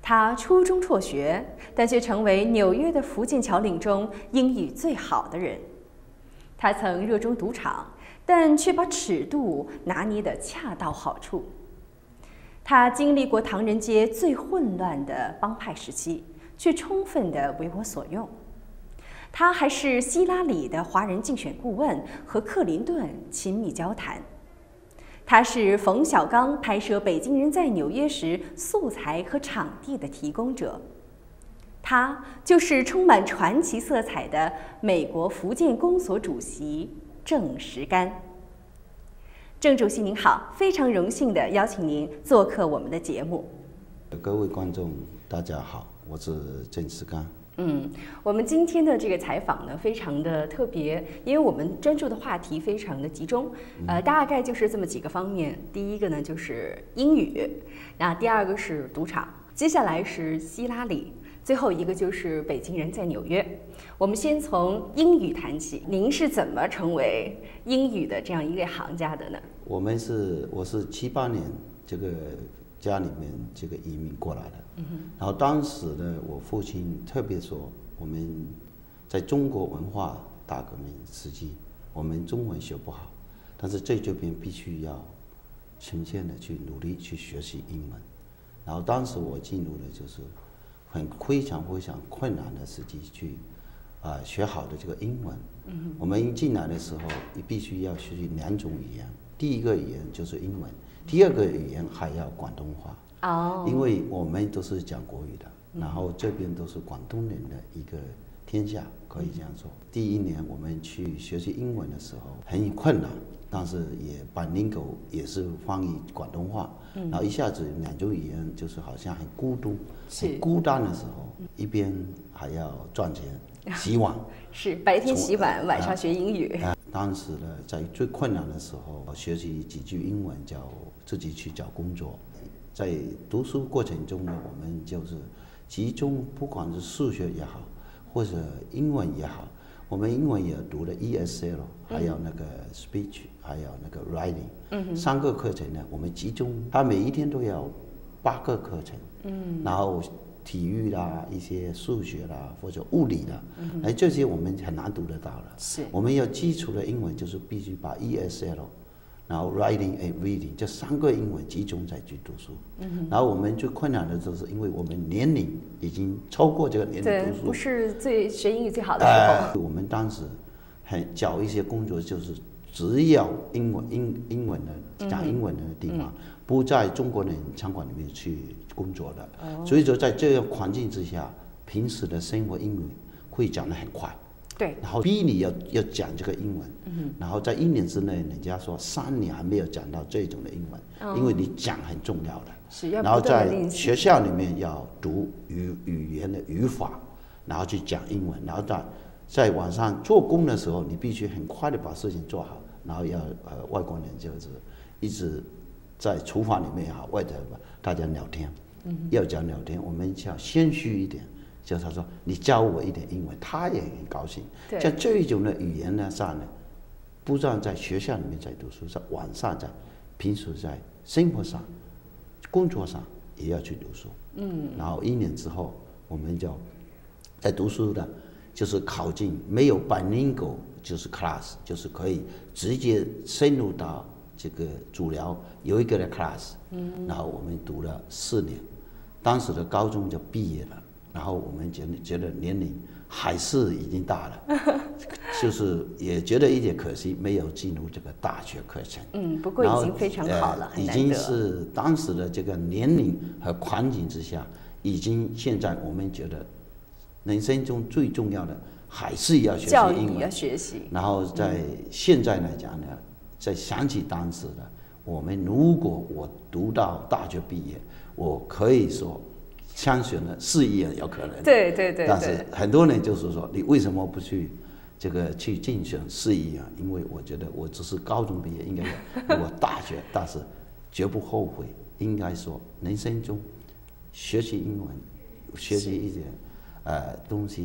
他初中辍学，但却成为纽约的福建侨领中英语最好的人。他曾热衷赌场，但却把尺度拿捏得恰到好处。他经历过唐人街最混乱的帮派时期，却充分地为我所用。他还是希拉里的华人竞选顾问，和克林顿亲密交谈。他是冯小刚拍摄《北京人在纽约》时素材和场地的提供者。他就是充满传奇色彩的美国福建公所主席郑石干。郑主席您好，非常荣幸地邀请您做客我们的节目。 各位观众，大家好，我是郑石干。 我们今天的这个采访呢，非常的特别，因为我们专注的话题非常的集中，大概就是这么几个方面。第一个呢就是英语，那第二个是赌场，接下来是希拉里，最后一个就是北京人在纽约。我们先从英语谈起，您是怎么成为英语的这样一位行家的呢？ 我是78年这个家里面这个移民过来的。然后当时呢，我父亲特别说，我们在中国文化大革命时期，我们中文学不好，但是这边必须要勤俭的去努力去学习英文。然后当时我进入的就是非常困难的时期去学好的这个英文。我们一进来的时候，你必须要学习2种语言，第一个语言就是英文，第二个语言还要广东话。因为我们都是讲国语的，然后这边都是广东人的一个天下，可以这样说。第一年我们去学习英文的时候很困难，但是也bilingual也是翻译广东话，然后一下子2种语言就是好像很孤单的时候，一边还要赚钱洗碗， 是白天洗碗，晚上学英语。 当时呢，在最困难的时候，学习几句英文，自己去找工作。在读书过程中呢，我们就是集中，不管是数学也好，或者英文也好，我们英文也读了 ESL， 还有那个 speech， 还有那个 writing， 3个课程呢，我们集中，他每一天都要8个课程，然后体育啦、一些数学啦或者物理啦，这些我们很难读得到了。我们要基础的英文就是必须把 ESL。然后 writing and reading 这3个英文集中再去读书，然后我们最困难的就是因为我们年龄已经超过这个年龄读书， 不是学英语最好的时候。 我们当时找一些工作，就是只要英文的讲英文的地方，不在中国人餐馆里面去工作的，所以说在这个环境之下，平时的生活英语会讲得很快。 对， 然后逼你要讲这个英文，然后在1年之内，人家说3年还没有讲到这种的英文，因为你讲很重要的。然后在学校里面要读语言的语法，然后去讲英文，然后在晚上做工的时候，你必须很快的把事情做好，然后要外国人就是一直在厨房里面也好，外头大家聊天，要讲聊天，我们要谦虚一点。就他说你教我一点英文，他也很高兴。像这一种的语言呢上呢，不但在学校里面在读书，在晚上在平时在生活上、工作上也要去读书。然后1年之后，我们就在读书的，就是考进没有 bilingual 就是 class， 就是可以直接深入到这个主流有一个的 class。然后我们读了4年，当时的高中就毕业了。然后我们觉得年龄还是已经大了，就是也觉得一点可惜，没有进入这个大学课程。 不过已经非常好了， 已经是当时的这个年龄和环境之下，已经现在我们觉得人生中最重要的还是要学习英文， 教育要学习。 然后在现在来讲呢，再想起当时的我们，如果我读到大学毕业，我可以说。参选了4亿人有可能， 对， 但是很多人就是说，你为什么不去竞选4亿啊？因为我觉得我只是高中毕业，应该有我大学，但是绝不后悔。应该说，人生中学习英文，学习一点东西，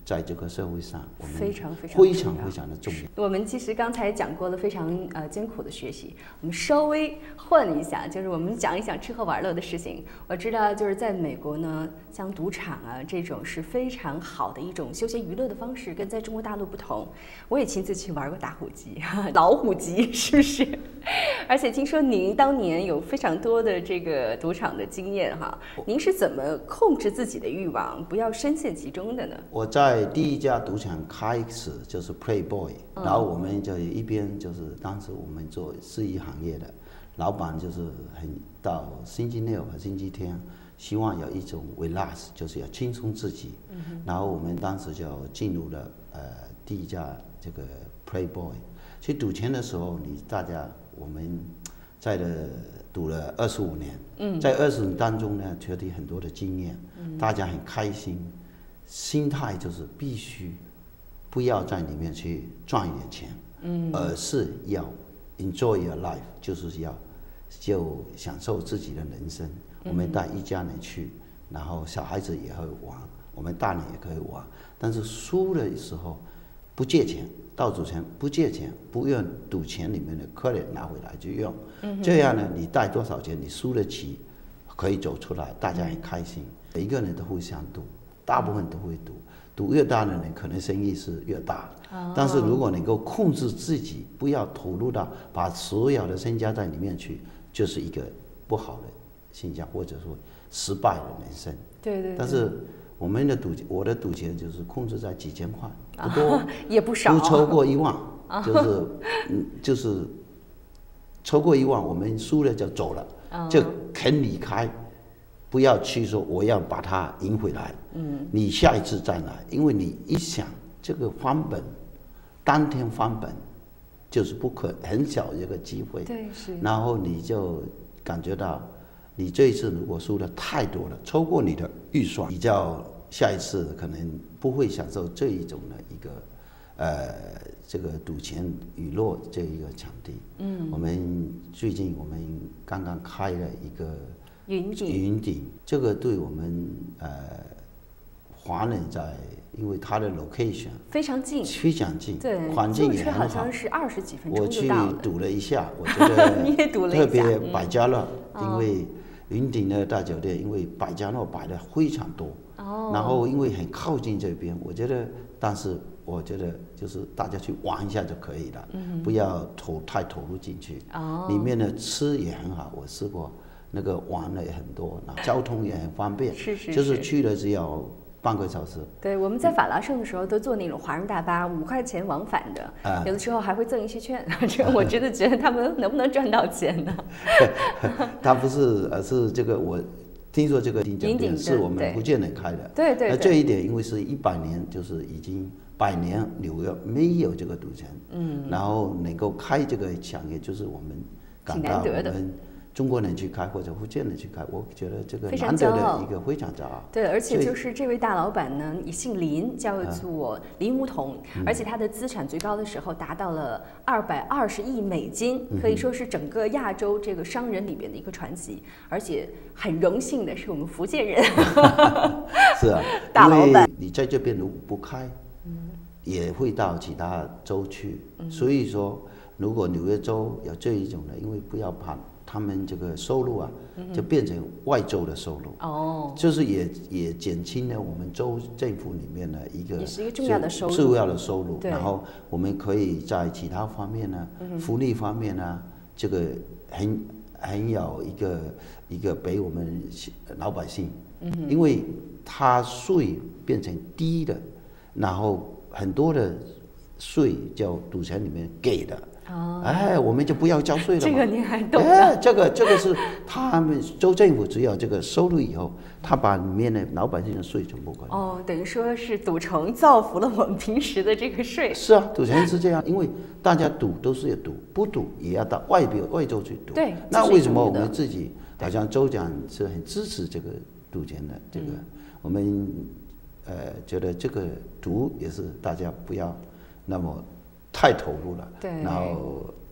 在这个社会上，我们非常的重要。 我们其实刚才讲过了非常艰苦的学习，我们稍微换一下，就是我们讲一讲吃喝玩乐的事情。我知道就是在美国呢，像赌场啊这种是非常好的一种休闲娱乐的方式，跟在中国大陆不同。我也亲自去玩过打虎机、老虎机，是不是？而且听说您当年有非常多的这个赌场的经验哈，您是怎么控制自己的欲望，不要深陷其中的呢？ 我在第一家赌场开始就是 Playboy，然后我们就一边就是当时我们做事业行业的，老板就是到星期六和星期天，希望有一种 relax， 就是要轻松自己。然后我们当时就进入了第一家这个 Playboy。其实赌钱的时候，我们在赌了25年，在20年当中呢，确实很多的经验，大家很开心。心态就是必须不要在里面去赚一点钱，而是要 enjoy your life， 就是就享受自己的人生。我们带一家人去，然后小孩子也会玩，我们大人也可以玩。但是输的时候不借钱，到赌前不借钱，不用赌钱里面的 credit 拿回来就用。这样呢，你带多少钱，你输得起，可以走出来，大家很开心。每一个人都互相赌。大部分都会赌，赌越大的人可能生意是越大。但是如果能够控制自己，不要投入到把所有的身家在里面去，就是一个不好的现象，或者说失败的人生。 对。 但是我的赌钱就是控制在几千块，不多， 也不少， 不超过1万，就是超过1万，我们输了就走了，就肯离开。不要去说我要把它赢回来，你下一次再来，因为你一想这个翻本，当天翻本就是很小一个机会， 对，是。然后你就感觉到，你这一次如果输的太多了，超过你的预算，你就下一次可能不会享受这一种的一个这个赌钱娱乐这一个场地。我们最近刚刚开了一个。云顶，这个对我们华人因为它的 location 非常近， 对，环境也很好， 好像是20几分钟我去就到了。 赌了一下，我觉得你也赌了一下， 特别百家乐，因为云顶的大酒店，因为百家乐摆的非常多，然后因为很靠近这边，但是我觉得就是大家去玩一下就可以了，不要太投入进去。里面的吃也很好，我试过。那个玩的也很多，交通也很方便，就是去了只要半个小时。 对，我们在法拉盛的时候都坐那种华人大巴，5块钱往返的，有的时候还会赠一些券。这我真的觉得他们能不能赚到钱呢？ 他不是，而是这个我听说这个酒店是我们福建人开的。 对。 这一点因为是100年，就是已经100年纽约没有这个赌城，然后能够开这个产业，就是我们感到我们。中国人去开或者福建人去开，我觉得这个难得的一个非常骄傲。 对，而且就是这位大老板呢，也姓林，叫做林梧桐，而且他的资产最高的时候达到了220亿美金，可以说是整个亚洲这个商人里边的一个传奇。而且很荣幸的是我们福建人， 是啊， 大老板， 你在这边如果不开，也会到其他州去。所以说，如果纽约州有这一种的，因为不要怕。他们这个收入啊，就变成外州的收入，就是也减轻了我们州政府里面的也是一个重要的收入。然后我们可以在其他方面呢，福利方面呢，这个很有一个给我们老百姓，因为他税变成低的，然后很多的税叫赌城里面给的。我们就不要交税了嘛。 这个您还懂？ 这个是他们州政府只有这个收入以后，他把里面的老百姓的税全部关。 等于说是赌城造福了我们平时的这个税。 是啊，赌城是这样，因为大家赌都是要赌，不赌也要到外州去赌。 对。 那为什么我们自己好像州长是很支持这个赌钱的？这个我们觉得这个赌也是大家不要那么。太投入了，然后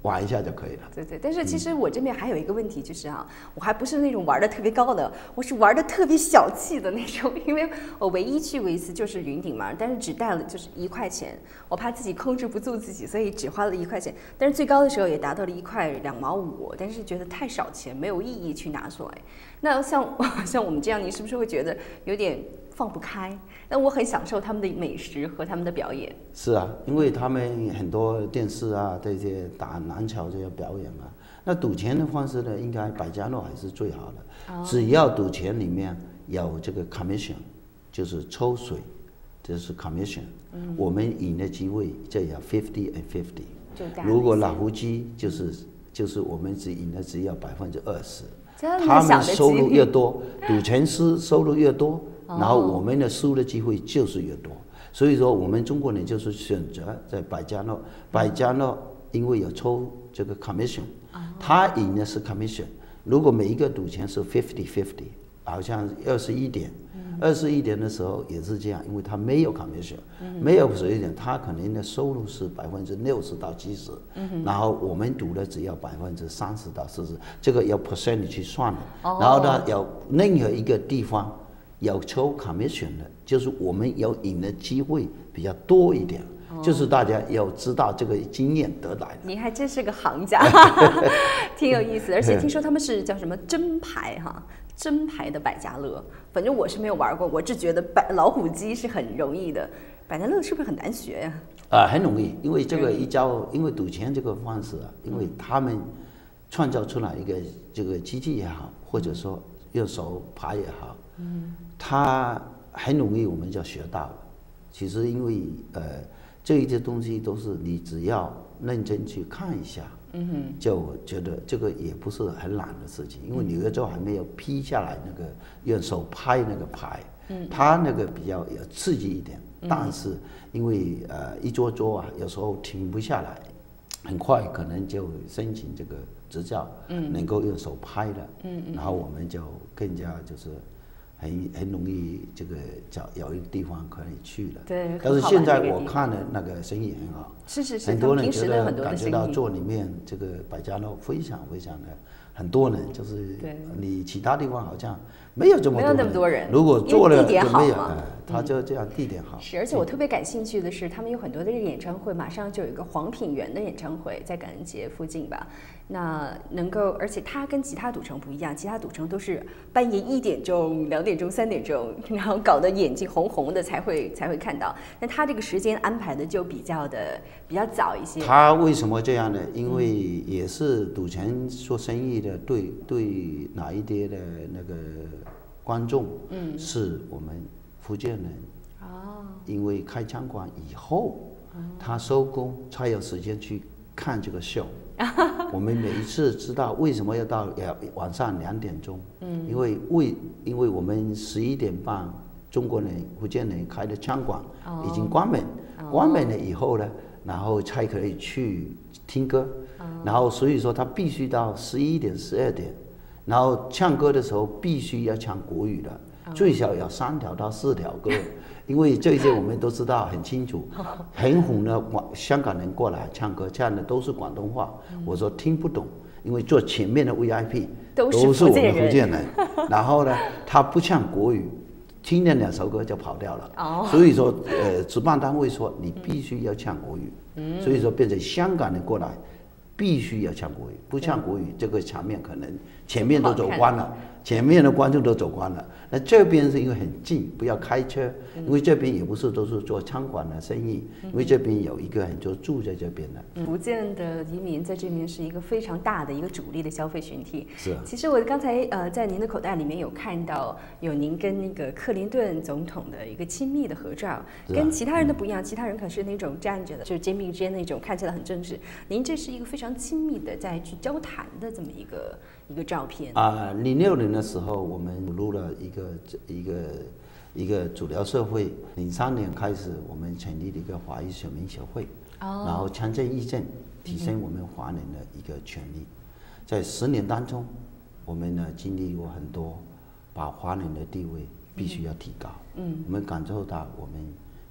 玩一下就可以了。 对，但是其实我这边还有一个问题，就是我还不是那种玩的特别高的，我是玩的特别小气的那种。因为我唯一去过一次就是云顶嘛，但是只带了就是1块钱，我怕自己控制不住自己，所以只花了1块钱。但是最高的时候也达到了1块2毛5，但是觉得太少钱，没有意义去拿出来。那像我们这样，你是不是会觉得有点放不开？但我很享受他们的美食和他们的表演。 是啊，因为他们很多电视啊，这些打南桥这些表演啊，那赌钱的方式呢，应该百家乐还是最好的。只要赌钱里面有这个 commission， 就是抽水，这是 commission。我们赢的机会这要50 and 50。如果老胡鸡就是我们赢的只要20%。他们收入越多，赌钱师收入越多，然后我们的输的机会就是越多。所以说，我们中国人就是选择在百家乐，百家乐因为有抽这个 commission， 他赢的是 commission。如果每一个赌钱是50-50，好像21点。21点的时候也是这样，因为他没有 commission， 没有水点，他可能的收入是60%到70%，然后我们赌的只要30%到40%，这个要 percent 去算的。然后呢，有任何一个地方有抽 commission 的，就是我们有赢的机会比较多一点。就是大家要知道这个经验得来的。 你还真是个行家，挺有意思的。而且听说他们是叫什么真牌真牌的百家乐，反正我是没有玩过，我只觉得老虎机是很容易的，百家乐是不是很难学呀？ 很容易，因为这个因为赌钱这个方式因为他们创造出来一个这个机器也好，或者说用手牌也好，它很容易我们就学到了。其实因为这一些东西都是你只要认真去看一下，就觉得这个也不是很难的事情，因为你有时候还没有批下来那个用手拍那个牌，它那个比较有刺激一点，但是因为一桌有时候停不下来，很快可能就申请这个执照，能够用手拍的，然后我们就更加就是很容易这个有一个地方可以去的。 对。 但是现在我看的那个生意很好， 是， 很多人觉得感觉到做里面这个百家乐非常的，很多人就是你其他地方好像没有这么多人，如果做了就没有，他就这样地点好。 是，而且我特别感兴趣的是，他们有很多的演唱会，马上就有一个黄品源的演唱会，在感恩节附近吧。那能够，而且它跟其他赌城不一样，其他赌城都是半夜1点钟、2点钟、3点钟，然后搞得眼睛红红的才会看到。但它这个时间安排的就比较早一些。 他为什么这样呢？因为也是赌城做生意的，对哪一些的那个观众，是我们福建人。因为开餐馆以后，他收工才有时间去看这个秀。我们每一次知道为什么要到晚上2点钟，因为我们11点半中国人福建人开的餐馆已经关门，关门了以后呢，然后才可以去听歌，然后所以说他必须到11点12点，然后唱歌的时候必须要唱国语的，最少要3条到4条歌。因为这些我们都知道很清楚，很红的香港人过来唱歌，唱的都是广东话，我说听不懂，因为坐前面的 VIP 都是我们福建人，然后呢，他不唱国语，听了2首歌就跑掉了。所以说，主办单位说你必须要唱国语，所以说变成香港人过来必须要唱国语，不唱国语这个场面可能前面都走光了，前面的观众都走光了。那这边是因为很近，不要开车，因为这边也不是都是做餐馆的生意，因为这边有一个很多住在这边的。 福建的移民在这边是一个非常大的一个主力的消费群体。 是。 其实我刚才在您的口袋里面有看到有您跟那个克林顿总统的一个亲密的合照，跟其他人的不一样，其他人可是那种站着的，就是肩并肩那种，看起来很正式。您这是一个非常亲密的在去交谈的这么一个照片。 06年的时候，我们入了一个主流社会。03年开始，我们成立了一个华裔选民协会，然后强政议政，提升我们华人的一个权利。在10年当中，我们呢经历过很多，把华人的地位必须要提高。我们感受到我们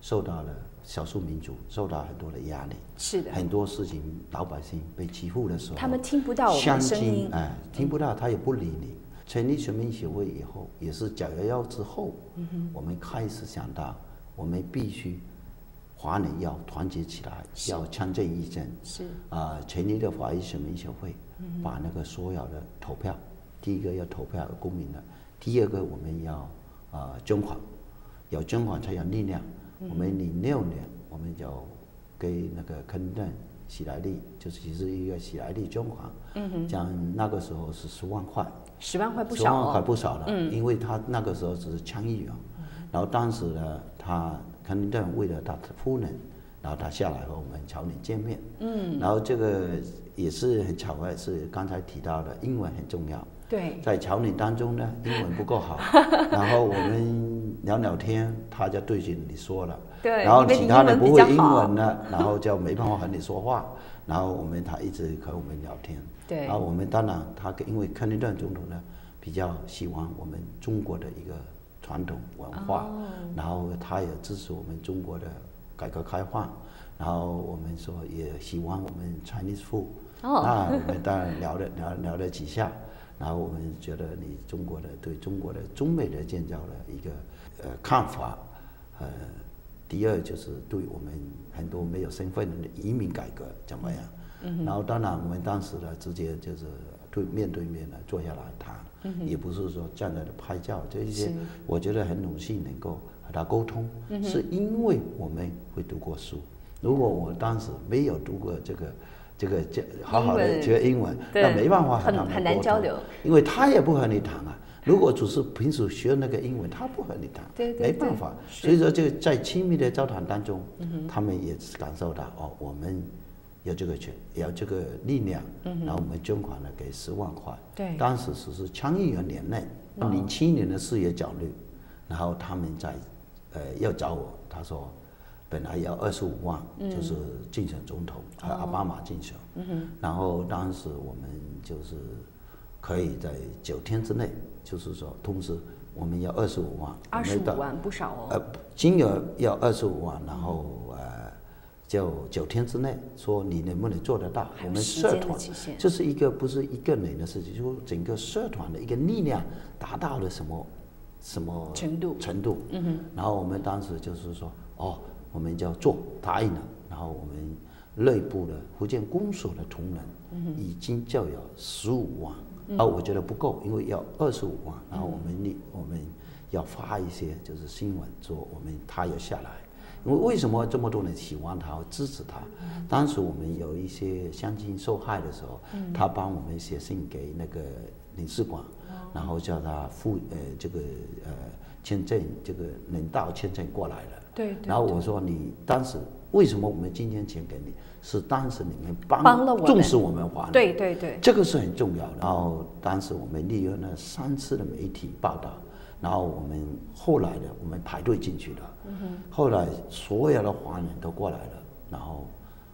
受到了少数民族受到很多的压力， 是的， 很多事情老百姓被欺负的时候， 他们听不到我们的声音， 听不到，他也不理你。成立全民协会以后，也是911之后，我们开始想到，我们必须华人要团结起来，要强正义正， 是成立了华裔全民协会，把那个所有的投票，第一个要投票公民的，第二个我们要捐款，有捐款才有力量。我们06年，我们就给那个肯顿喜来利，就是其实一个喜来利捐款，讲那个时候是10万块 ，10万块不少，10 万块不少了，因为他那个时候只是参议员，然后当时呢，肯顿为了他的夫人，然后他下来和我们侨领见面，然后这个也是很巧合，是刚才提到的英文很重要。 对， 在侨领当中呢，英文不够好，然后我们聊聊天，他就对着你说了， 对， 然后其他的不会英文呢，然后就没办法和你说话，然后他一直和我们聊天， 对， 然后我们当然因为肯尼顿总统呢比较喜欢我们中国的一个传统文化，然后他也支持我们中国的改革开放，然后我们说也喜欢我们 Chinese food，那我们当然聊了几下。然后我们觉得你对中国的中美的建交的一个看法，第二就是对我们很多没有身份的移民改革怎么样？然后当然我们当时呢直接就是面对面的坐下来谈，也不是说站在那拍照，这一些我觉得很荣幸能够和他沟通，是因为我们会读过书。如果我当时没有读过这个好好的这个英文，那没办法和他们很难交流， 因为他也不和你谈啊。如果只是平时学那个英文，他不和你谈，没办法。所以说，这个在亲密的交谈当中，他们也感受到我们有这个有这个力量，然后我们捐款了给10万块。 对， 当时是参议员年内，07年的4月焦虑，然后他们要找我，他说。本来要25万，就是竞选总统，奥巴马竞选，然后当时我们就是可以在9天之内，就是说通知我们要25万 ，25万不少哦。 金额要25万，然后就9天之内说你能不能做得到？我们社团这是不是一个人的事情，就整个社团的一个力量达到了什么程度？然后我们当时就是说我们就答应了，然后我们内部的福建公所的同仁已经就有15万，我觉得不够，因为要25万，然后我们要发一些就是新闻说他要下来，因为为什么这么多人喜欢他支持他？当时我们有一些乡亲受害的时候，他帮我们写信给那个领事馆，然后叫他付这个签证，这个人道签证过来了。 对。 然后我说你当时为什么我们今天钱给你？是当时你们帮了我们， 重视我们华人。 对。 这个是很重要的。然后当时我们利用了3次的媒体报道，然后后来的我们排队进去了。后来所有的华人都过来了，然后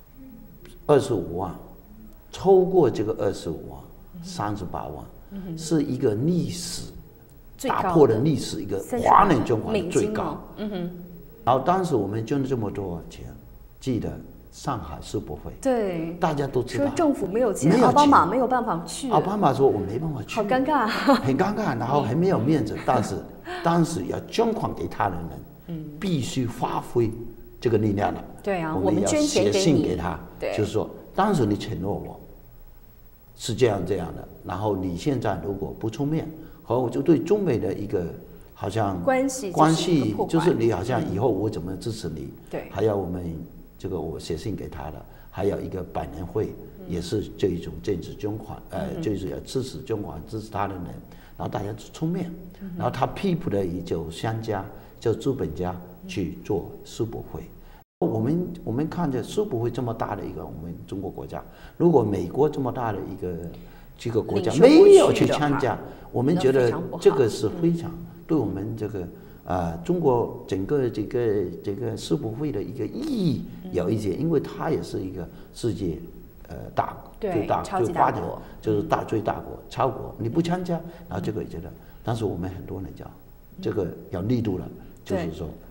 25万，超过这个25万，38万，是一个历史打破了历史一个华人捐款最高。然后当时我们捐了这么多钱，记得上海世博会， 对， 大家都知道， 说政府没有钱，奥巴马没有办法去， 奥巴马说我没办法去， 好尴尬， 很尴尬，然后很没有面子。但是当时要捐款给他的人，必须发挥这个力量了。 对啊， 我们要写信给他，就是说当时你承诺我是这样的，然后你现在如果不出面，和我就对中美的一个。好像关系就是你好像以后我怎么支持你？ 对， 还有我们这个我写信给他了，还有一个百年会也是这一种政治捐款，就是要支持捐款支持他的人，然后大家出面，然后他批捕的也就商家就资本家去做世博会。我们看着世博会这么大的一个我们中国国家，如果美国这么大的这个国家没有去参加，我们觉得这个是非常。对我们这个中国整个这个世博会的一个意义有一些，因为它也是一个世界最发展就是最大国超国，你不参加，然后这个也觉得，当时我们很多人讲这个要力度了，就是说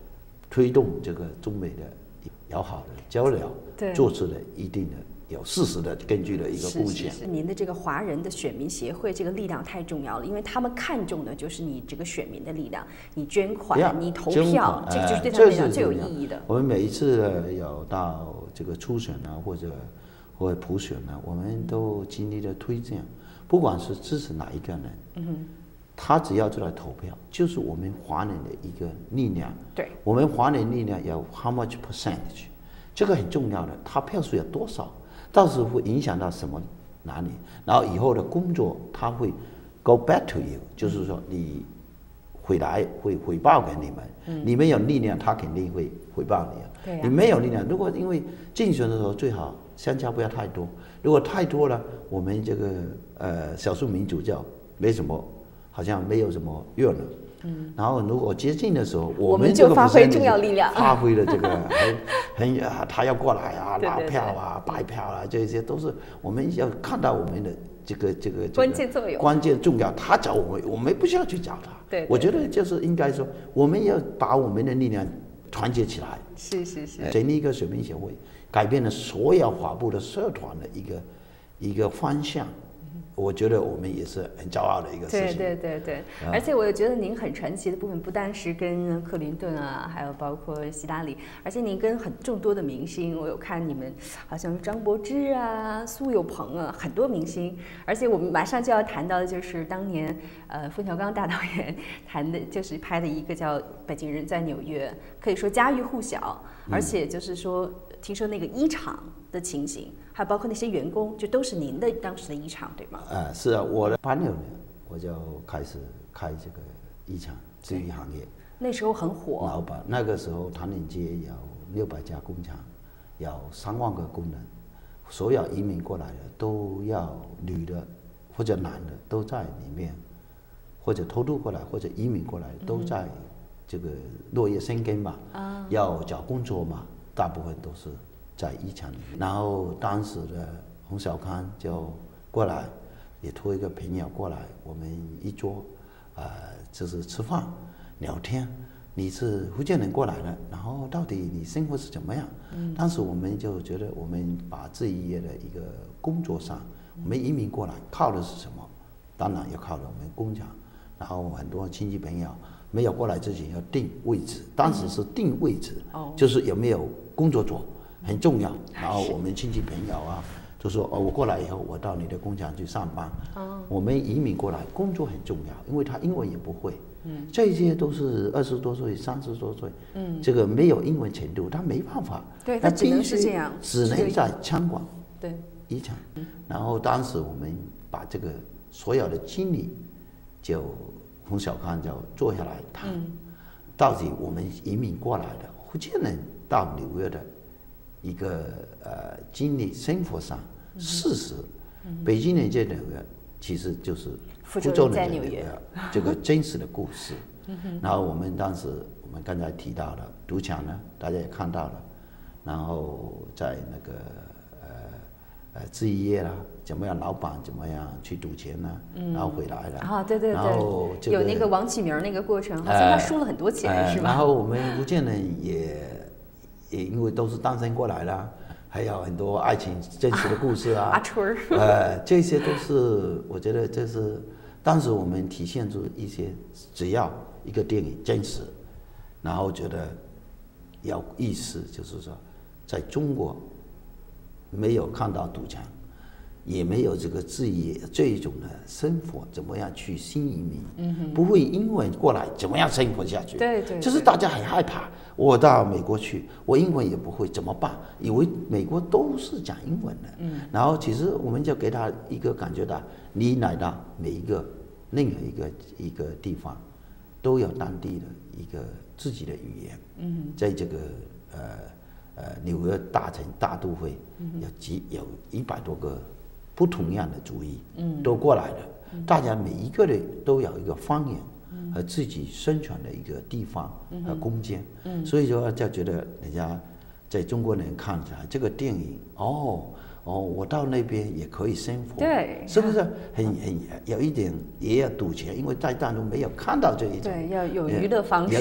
推动这个中美的友好的交流，做出了一定的有事实的根据的一个贡献。 是您的这个华人的选民协会这个力量太重要了，因为他们看重的就是你这个选民的力量，你捐款，你投票，这个就是对他们来讲最有意义的。 我们每一次有到这个初选啊，或者普选啊，我们都尽力的推荐，不管是支持哪一个人，他只要出来投票，就是我们华人的一个力量。 对， 我们华人力量有 how much percentage， 这个很重要的，他票数有多少，到时候会影响到什么哪里，然后以后的工作他会 go back to you， 就是说你回来会回报给你们，你们有力量，他肯定会回报你。 对啊， 你没有力量，如果因为竞选的时候最好相差不要太多，如果太多了，我们这个少数民族就没什么。好像没有什么用了，然后如果接近的时候， 我们就发挥重要力量， 发挥了这个他要过来啊，拉票啊，白票啊，这些都是我们要看到我们的这个关键作用， 关键重要。他找我们不需要去找他。 对， 我觉得就是应该说，我们要把我们的力量团结起来。 是， 成立一个选民协会，改变了所有华部的社团的一个方向。我觉得我们也是很骄傲的一个事情。 对，而且我也觉得您很传奇的部分，不单是跟克林顿啊，还有包括希拉里，而且您跟众多的明星，我有看你们，好像张柏芝啊、苏有朋啊，很多明星。而且我们马上就要谈到的就是当年冯小刚大导演谈的，就是拍的一个叫《北京人在纽约》，可以说家喻户晓，而且就是说，听说那个衣厂的情形。还包括那些员工，就都是您的当时的衣厂，对吗？ 是啊，我的86年我就开始开这个衣厂制衣行业， 那时候很火。 老板那个时候唐人街有600家工厂，有3万个工人，所有移民过来的都要女的或者男的都在里面，或者偷渡过来或者移民过来都在这个落叶生根嘛，要找工作嘛，大部分都是。在衣厂里，然后当时的洪小康就过来，也托一个朋友过来，我们一桌，就是吃饭聊天。你是福建人过来的，然后到底你生活是怎么样？当时我们就觉得，我们把制衣业的一个工作上，我们移民过来靠的是什么？当然要靠着我们工厂，然后很多亲戚朋友没有过来之前要定位置，当时是定位置，就是有没有工作做。很重要，然后我们亲戚朋友啊，就说我过来以后，我到你的工厂去上班。我们移民过来，工作很重要，因为他英文也不会。这些都是20多岁、30多岁，这个没有英文程度，他没办法。 对，他只能是这样， 只能在餐馆、 对衣厂。然后当时我们把这个所有的经理，就洪小康就坐下来谈，到底我们移民过来的福建人到纽约的。一个经历生活上事实，北京人在纽约其实就是福州人在纽约这个真实的故事。然后我们当时我们刚才提到了赌场呢，大家也看到了，然后在那个制衣业啦，怎么样老板怎么样去赌钱呢？然后回来了。 对，然后有那个王启明那个过程，好像他输了很多钱，是吧？ 然后我们福建人也因为都是单身过来了，还有很多爱情真实的故事啊， 阿春儿， 这些都是我觉得这是当时我们体现出一些，只要一个电影真实，然后觉得有意思，就是说，在中国没有看到赌场，也没有这个制衣这一种的生活，怎么样去新移民，不会英文过来怎么样生活下去？ 对， 就是大家很害怕。我到美国去，我英文也不会，怎么办？以为美国都是讲英文的，然后其实我们就给他一个感觉到，你来到每一个任何一个地方，都有当地的一个自己的语言，在这个纽约大都会，有100多个不同样的族裔，都过来了，大家每一个人都有一个方言。和自己生存的一个地方和空间，所以说就觉得人家在中国人看起来这个电影我到那边也可以生活， 对， 是不是很有一点也要赌钱，因为在大陆没有看到这一种， 对，要有娱乐方式。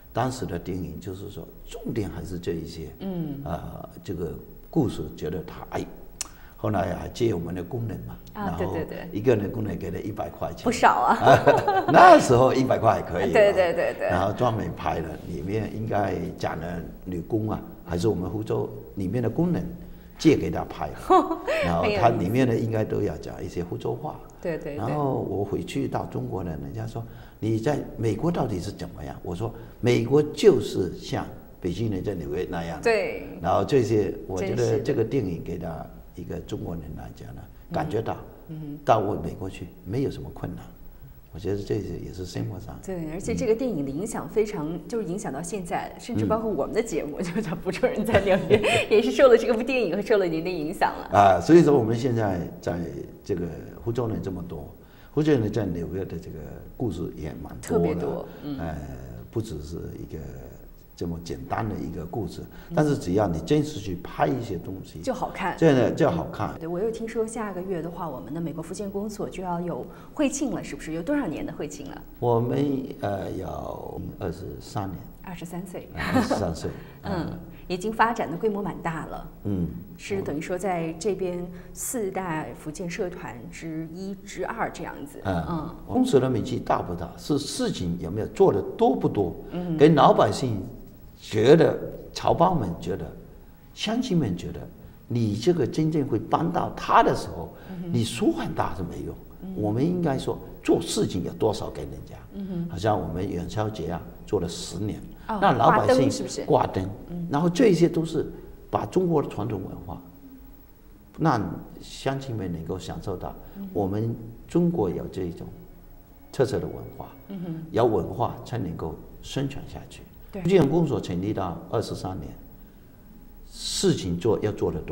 当时的电影就是说，重点还是这一些，这个故事觉得他后来还借我们的工人嘛，然后一个人工人给了100块钱， 不少啊。 那时候100块还可以， 对。 然后专门拍了，里面应该讲了女工啊，还是我们福州里面的工人借给他拍，然后他里面的应该都要讲一些福州话。 对。 然后我回去到中国呢，人家说你在美国到底是怎么样？我说美国就是像北京人在纽约那样。 对。 然后这些，我觉得这个电影给他一个中国人来讲呢，感觉到，到我美国去没有什么困难。我觉得这些也是生活上。 对，而且这个电影的影响非常，就是影响到现在，甚至包括我们的节目，就叫《福州人在纽约》，也是受了这部电影和受了您的影响了。 啊，所以说我们现在在这个福州人这么多，福州人在纽约的这个故事也蛮多的， 特别多。 不只是一个这么简单的一个故事，但是只要你真实去拍一些东西， 就好看， 真的就好看。 对，我又听说下个月的话，我们的美国福建公所就要有会庆了，是不是？有多少年的会庆了？ 我们有23年 ，23岁 ，23岁， 已经发展的规模蛮大了，是等于说在这边4大福建社团之1之2这样子， 公司的名气大不大，是事情有没有做的多不多，给老百姓觉得，侨胞们觉得，乡亲们觉得，你这个真正会帮到他的时候，你说很大是没用，我们应该说做事情有多少给人家，好像我们元宵节啊做了10年。让老百姓挂灯，然后这些都是把中国的传统文化，让乡亲们能够享受到我们中国有这种特色的文化，有文化才能够生存下去。福建公所成立到23年，事情要做得多，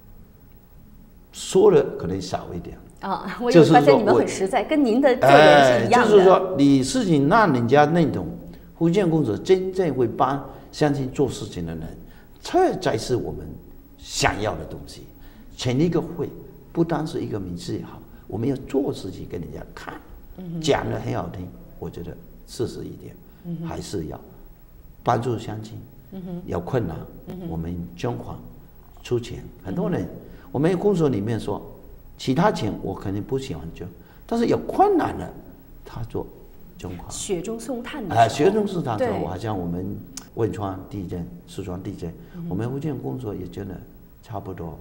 说的可能少一点。 我有发现你们很实在，跟您的做人是一样的。 就是说，你事情让人家认同。福建公所真正会帮乡亲做事情的人，这才是我们想要的东西。成立一个会，不单是一个名字也好，我们要做事情给人家看，讲得很好听。我觉得事实一点，还是要帮助乡亲。有困难，我们捐款出钱。很多人，我们公所里面说，其他钱我肯定不喜欢捐，但是有困难了，他做。 雪中送炭的雪中送炭的时候，好像我们汶川地震、四川地震，我们福建公所也捐了差不多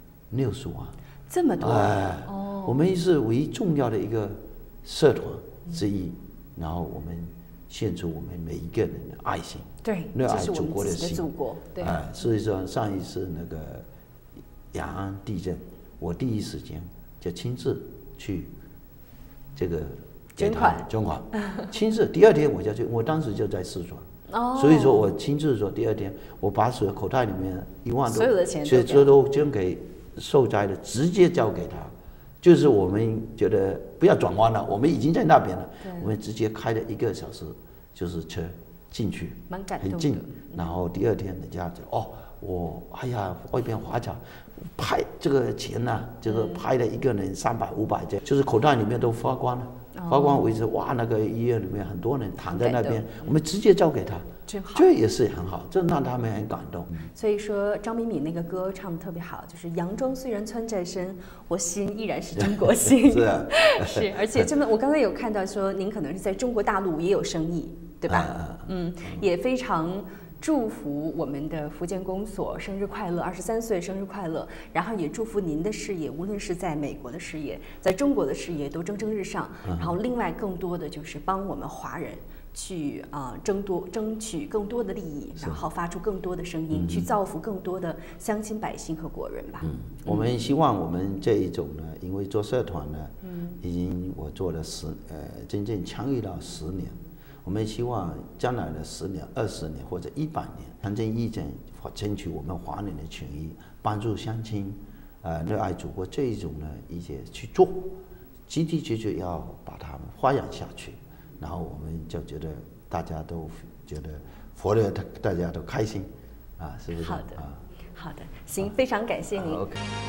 60万， 这么多。 我们是唯一重要的一个社团之一，然后我们献出我们每一个人的爱心，热爱祖国的心。 对， 所以说上一次那个雅安地震，我第一时间就亲自去这个。捐款，亲自第2天我就去，我当时就在四川，所以说我亲自说第2天我把所有口袋里面1万多， 所有的钱都捐给受灾的，直接交给他，就是我们觉得不要转弯了，我们已经在那边了，我们直接开了1个小时就是车进去， 蛮感动的， 很近，然后第2天人家就我外边华侨派这个钱呢，就是派了一个人300、500这样，就是口袋里面都花光了。花光为止，哇！那个医院里面很多人躺在那边，我们直接交给他， 真好， 这也是很好，这让他们很感动。 所以说，张敏敏那个歌唱得特别好，就是佯装虽然穿在身，我心依然是中国心。 是啊， 是，而且我刚才有看到说，您可能是在中国大陆也有生意，对吧？也非常。祝福我们的福建公所生日快乐，23岁生日快乐！然后也祝福您的事业，无论是在美国的事业，在中国的事业都蒸蒸日上。然后另外更多的就是帮我们华人去争取更多的利益，然后发出更多的声音，去造福更多的乡亲百姓和国人吧。 我们希望我们这一种呢，因为做社团呢，已经我做了真正参与到10年。我们希望将来的10年、20年或者100年，长征义诊，争取我们华人的权益，帮助乡亲，热爱祖国这一种呢一些去做，的确要把它们发扬下去，然后我们就觉得大家都觉得活得大家都开心，是不是？ 好的，行，非常感谢您。 OK。